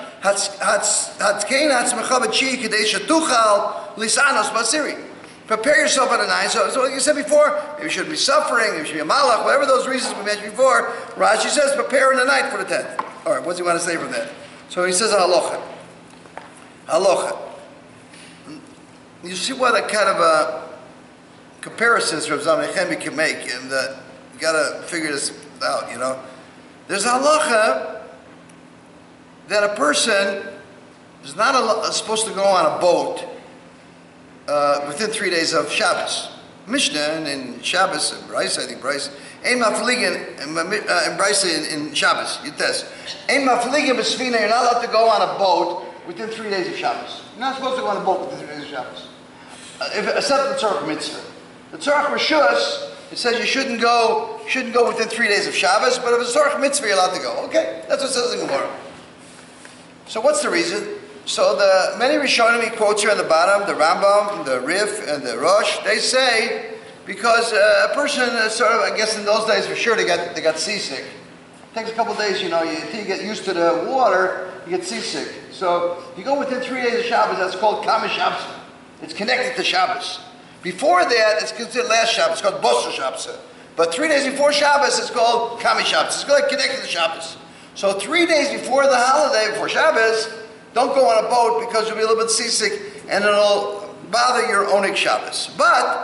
Prepare yourself on a night. So like you said before, maybe you shouldn't be suffering, maybe you should be a malach, whatever those reasons we mentioned before. Rashi says, prepare in the night for the 10th. All right, what does he want to say from that? So he says halacha. Halacha. You see what a kind of comparisons Rav Zalman Nechemia can make, and you got to figure this out. There's a halacha that a person is not supposed to go on a boat within 3 days of Shabbos. Mishnah and Shabbos and Bryce, I think Bryce. Ein mafligin and Bryce in Shabbos. Yites. Ein mafligin b'sfina. You're not allowed to go on a boat within 3 days of Shabbos. You're not supposed to go on a boat within 3 days of Shabbos. Except the Tzorach Mitzvah. The Tzorach Rishus, it says you shouldn't go within 3 days of Shabbos, but if it's Tzorach Mitzvah, you're allowed to go. Okay, that's what it says in Gemara. So what's the reason? So the many Rishonim he quotes here on the bottom, the Rambam, the Rif, and the Rosh, they say because a person sort of, I guess in those days for sure they got seasick. It takes a couple of days, until you get used to the water, you get seasick. So you go within 3 days of Shabbos, that's called Kama Shabbos. It's connected to Shabbos. Before that, it's considered last Shabbos. It's called Boser Shabbos. But 3 days before Shabbos, it's called Kami Shabbos. It's connected to Shabbos. So 3 days before the holiday, before Shabbos, don't go on a boat because you'll be a little bit seasick and it'll bother your Onik Shabbos. But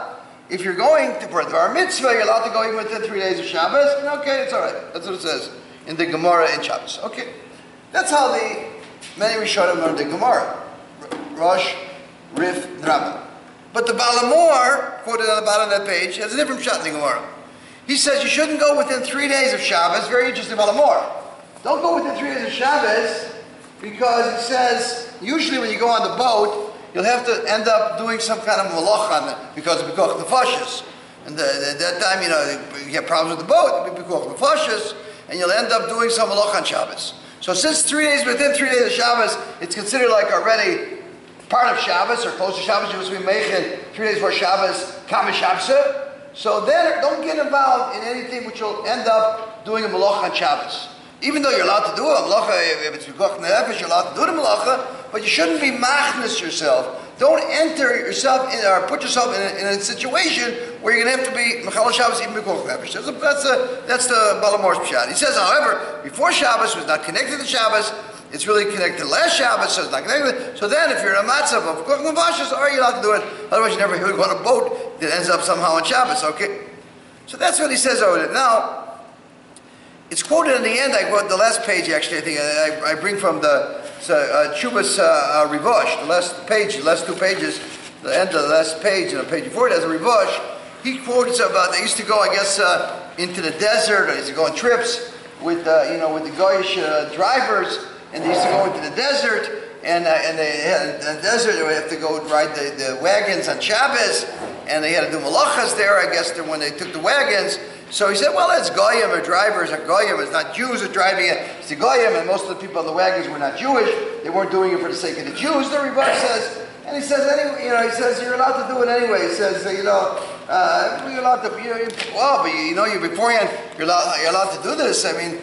if you're going to for the bar mitzvah, you're allowed to go even within 3 days of Shabbos. And okay, it's all right. That's what it says in the Gemara in Shabbos. Okay, that's how the many Rishonim learned the Gemara. Rosh, Rif, Rambam. But the Balamor, quoted on the bottom of that page, has a different shot in the Gemara. He says you shouldn't go within 3 days of Shabbos. Very interesting, Balamor. Don't go within 3 days of Shabbos because it says usually when you go on the boat, you'll have to end up doing some kind of malach on it because of Bikuch Nefashis. And at that time, you have problems with the boat, Bikuch Nefashis, and you'll end up doing some malach on Shabbos. So since 3 days, within 3 days of Shabbos, it's considered like already part of Shabbos or close to Shabbos. You must be making 3 days before Shabbos, Kama Shabbos. So then don't get involved in anything which will end up doing a malach on Shabbos. Even though you're allowed to do a malacha, if it's Bikuch Nefesh, you're allowed to do the malacha, but you shouldn't be machnas yourself. Don't enter yourself in, or put yourself in a situation where you're going to have to be Mechal Shabbos, even Bikuch Nefesh. That's the Balamor's Pshat. He says, however, before Shabbos was not connected to Shabbos, it's really connected to last Shabbos, so it's not connected. So then, if you're in a matzav of Bikuch Nefesh, all right, you're allowed to do it. Otherwise, you never go on a boat that ends up somehow on Shabbos, okay? So that's what he says over there. Now, it's quoted in the end. I quote the last page. Actually, I think I bring from the Chubas Rivosh, the last page, the last 2 pages, the end of the last page, and the page before it has a Rivosh. He quotes about they used to go, I guess, into the desert. Or they used to go on trips with with the Goyish drivers, and they used to go into the desert. And they had in the desert. They would have to go ride the wagons on Shabbos, and they had to do malachas there. I guess when they took the wagons. So he said, well, it's Goyim or drivers or Goyim. It's not Jews who are driving it. It's the Goyim, and most of the people on the wagons were not Jewish. They weren't doing it for the sake of the Jews. The Rivosh says, and he says, anyway, he says you're allowed to do it anyway. He says, you're allowed to. You're beforehand. You're allowed to do this. I mean,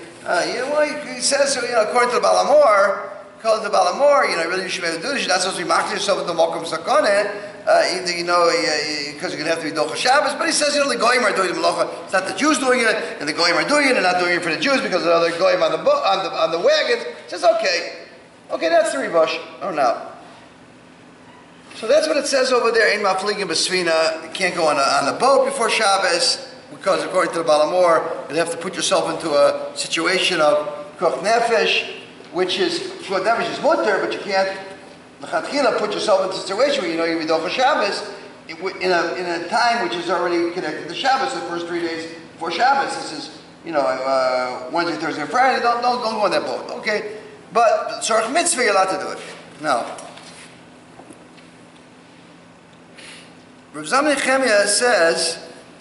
he says, according to the Balamor. According to the Balamor, really you should be able to do this. You're not supposed to be mocking yourself with the Mokum Sakoneh. Because you're going to have to be Docha Shabbos, but he says, the Goyim are doing the Malacha. It's not the Jews doing it, and the Goyim are doing it, and not doing it for the Jews because of the other Goyim on the wagons. He says, okay, that's the Rivosh. Oh, no. So that's what it says over there in Mafligim B'Svina. You can't go on the boat before Shabbos because, according to the Balamor, you have to put yourself into a situation of Koch Nefesh, which is Koch Nefesh is mutter, but you can't. Put yourself in a situation where you be Docha Shabbos in a time which is already connected to Shabbos, the first 3 days before Shabbos. This is, Wednesday, Thursday, and Friday. Don't go on that boat, okay? But Tzorach Mitzvah, you're allowed to do it. Now, Rav Zalman Nechemia says,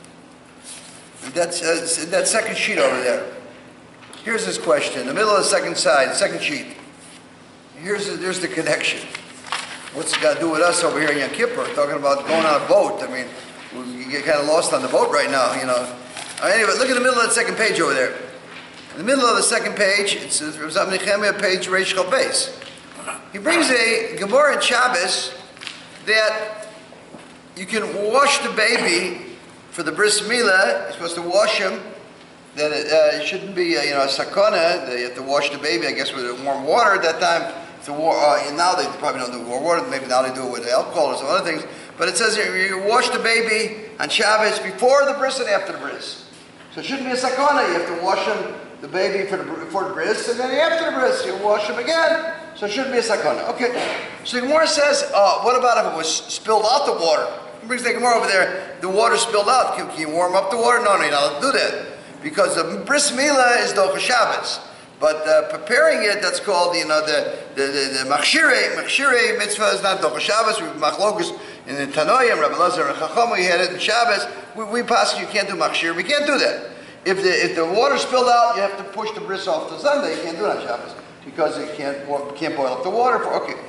that second sheet over there. Here's his question, in the middle of the second sheet. There's the connection. What's it got to do with us over here in Yom Kippur? Talking about going on a boat. I mean, we get kind of lost on the boat right now, Anyway, look at the middle of that second page over there. In the middle of the second page, it says, Rav Zalman Nechemia, page Reish Chol Beis. He brings a Gemara in Shabbos that you can wash the baby for the bris milah. You're supposed to wash him. That it shouldn't be, a sakana. You have to wash the baby, I guess, with warm water at that time. Now they probably don't do warm water. Maybe now they do it with alcohol or some other things. But it says here, you wash the baby on Shabbos before the bris and after the bris. So it shouldn't be a sakana. You have to wash the baby before the bris, and then after the bris, you wash him again. So it shouldn't be a sakana. Okay. So the Gemara says, what about if it was spilled out the water? He brings the Gemara over there. The water spilled out. Can you warm up the water? No, you're not allowed to do that. Because the bris milah is Docha Shabbos. But preparing it, that's called, the machshirei mitzvah is not Docha Shabbos. We machlokus in the Tanoim, Rabbi Lazar and Chacham, we had it in Shabbos. We pass you can't do machshir. We can't do that. If the water spilled out, you have to push the bris off to Sunday. You can't do it on Shabbos because it can't boil up the water.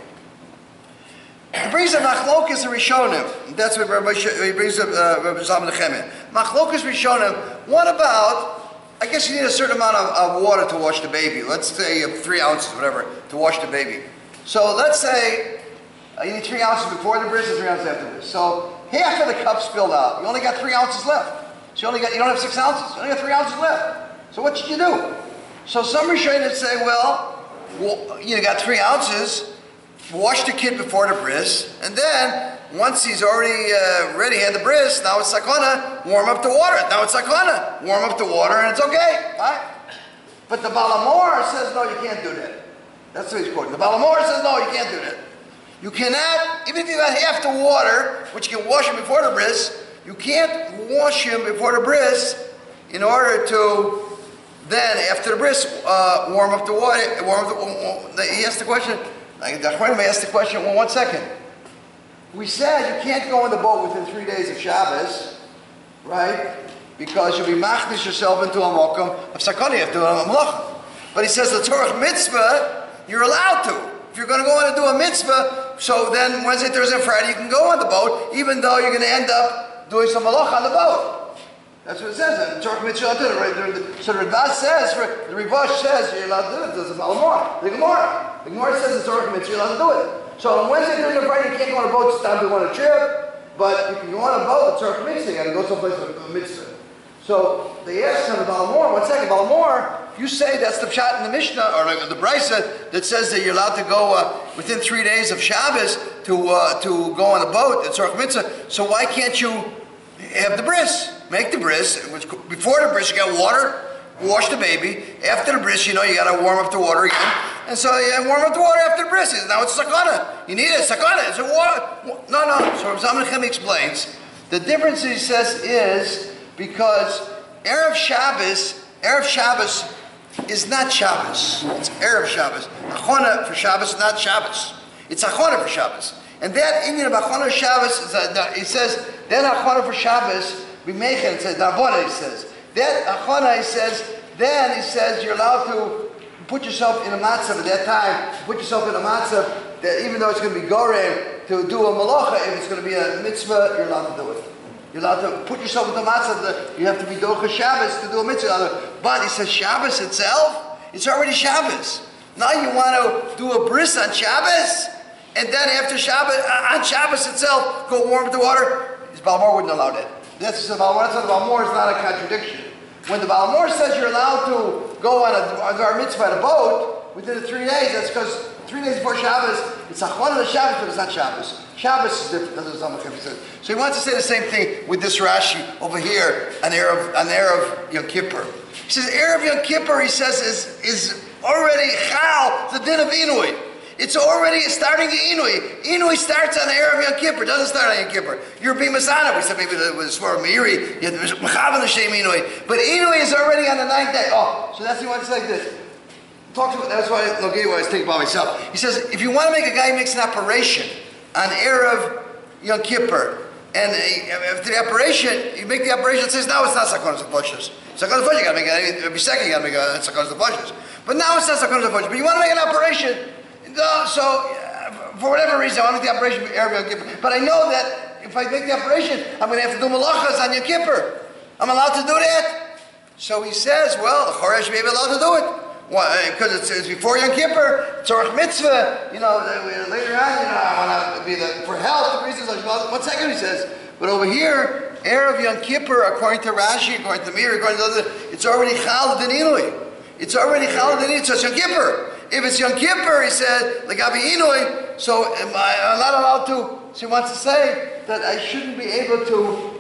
He brings up machlokus rishonim. That's what he brings up Rabbi Zalman Nechemia. Machlokus rishonim. What about? I guess you need a certain amount of water to wash the baby. Let's say 3 ounces, whatever, to wash the baby. So let's say you need 3 ounces before the bris and 3 ounces after the bris. So half of the cup spilled out. You only got 3 ounces left. So you don't have 6 ounces. You only got 3 ounces left. So what should you do? So some rishonim say, well, you got 3 ounces. Wash the kid before the bris, and then once he's already ready, had the bris, now it's sakana, warm up the water. Now it's sakana, warm up the water, and it's okay, right? But the Balamor says, no, you can't do that. That's what he's quoting. The Balamor says, no, you can't do that. You cannot, even if you got half the water, which you can wash him before the bris, you can't wash him before the bris in order to then, after the bris, warm up the water. He asked the question, the Achronim asked the question, well, 1 second. We said you can't go on the boat within 3 days of Shabbos, right? Because you'll be machnish yourself into a mokum of sakana, you have to do a malacha. But he says the Torah mitzvah, you're allowed to. If you're going to go on and do a mitzvah, so then Wednesday, Thursday, and Friday you can go on the boat, even though you're going to end up doing some malacha on the boat. That's what it says. And the Torah mitzvah, right? So the Ravaz says, the Rivash says you're allowed to do it. There's a Balamor. The Gemara says the Torah mitzvah, you're allowed to do it. So on Wednesday, Thursday, and Friday you can't go on a boat, it's time to go on a trip, but you can go on a boat, the Torah mitzvah, you got to go someplace with a mitzvah. So they asked him, Balamor, 1 second, Balamor, you say that's the pshat in the Mishnah, or the Brisa, that says that you're allowed to go within 3 days of Shabbos to go on a boat, it's Tzorach Mitzvah, so why can't you have the bris? Make the bris, before the bris you got water, wash the baby, after the bris, you got to warm up the water again, and so you warm up the water after the bris, now it's sakana, you need it, sakana, it's a water, no, so Rav Zalman Nechemia explains, the difference he says is, because Erev Shabbos is not Shabbos. It's Erev Shabbos. Achona for Shabbos is not Shabbos. It's Achona for Shabbos. And that Indian of Achona Shabbos, he says, that Achona for Shabbos, B'meichen, it says, Narbona, he says. That Achona, he says, you're allowed to put yourself in a matzav at that time, put yourself in a matzav, that even though it's going to be gorem, to do a malacha, if it's going to be a mitzvah, you're allowed to do it. You're allowed to put yourself in the matzah. You have to be docha Shabbos to do a mitzvah. But he says Shabbos itself, it's already Shabbos. Now you want to do a bris on Shabbos, and then after Shabbos, on Shabbos itself, go warm up the water. His Balamor wouldn't allow that. That's the Balamor. That's why the Balamor is not a contradiction. When the Balamor says you're allowed to go on our mitzvah on a boat within the 3 days, that's because 3 days before Shabbos, it's Achon of the Shabbos, but it's not Shabbos. Shabbos is different. That's what Zalman Nechemia says. So he wants to say the same thing with this Rashi over here on Erev Yom Kippur. He says Erev Yom Kippur, he says, is already chal the din of Inui. It's already starting the Inui. Inui starts on Erev Yom Kippur. It doesn't start on Yom Kippur. You're being Masana. We said maybe it was for Meiri. You had Mechavan Hashem Inui. But Inui is already on the 9th day. Oh, so that's what he wants to say like this. That's why I was thinking about myself. He says, if you want to make a guy who makes an operation on Erev Yom Kippur, and after the operation, you make the operation, it says, now it's not Sakonas Zaposhas. Sakonas Zaposhas, you got to make it every second, you got to make a Sakonas Zaposhas. But now it's not Sakonas Zaposhas. But you want to make an operation, so for whatever reason, I want to make the operation for Erev Yom Kippur. But I know that if I make the operation, I'm going to have to do malachas on Yom Kippur. I'm allowed to do that? So he says, well, the Choresh may be allowed to do it. Because it's before Yom Kippur, Tzorach Mitzvah, later on, I want to be for health reasons. 1 second, he says. But over here, Erev Yom Kippur, according to Rashi, according to Meiri, according to others, it's already Chal D'Inui. It's already Chal D'Inui, so it's Yom Kippur. If it's Yom Kippur, he said, L'gabi Inui, so I'm not allowed to. So he wants to say that I shouldn't be able to.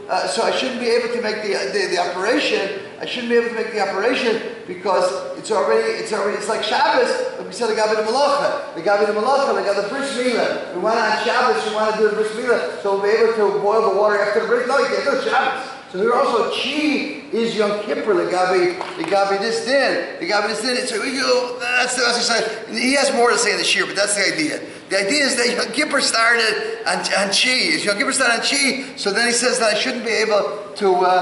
Make the operation. I shouldn't be able to make the operation because it's like Shabbos. Like we said, the Gabi the Malacha, the Bris Milah. We went on Shabbos. We want to do the Bris Milah, so we'll be able to boil the water after the Bris. No, you can't do Shabbos. So here also, Chi is Yom Kippur, the Gabi this din. So that's what he said. He has more to say in the Shir, but that's the idea. The idea is that Yom Kippur started on Chi. Yom Kippur started on Chi, so then he says that I shouldn't be able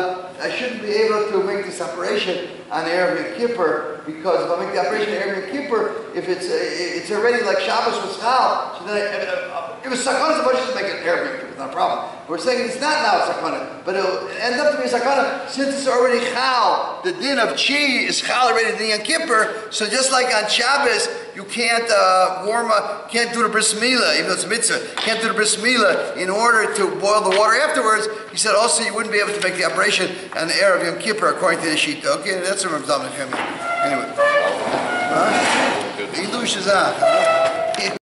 to make this operation on Erev Yom Kippur, because if I make the operation on Erev Yom Kippur, if it's already like Shabbos was Chal, so then it was Sakana, so just make it Erev Yom Kippur, it's not a problem. We're saying it's not now Sakana, but it'll end up to be Sakana since it's already Chal. The din of Chi is Chal already in Yom Kippur, so just like on Shabbos, you can't can't do the bris milah, even though it's a mitzvah. Can't do the bris milah in order to boil the water afterwards. He said also you wouldn't be able to make the operation on the Erev Yom Kippur according to the Shita. Okay, that's what Rav Zalman Nechemia. Anyway, Ilush is on.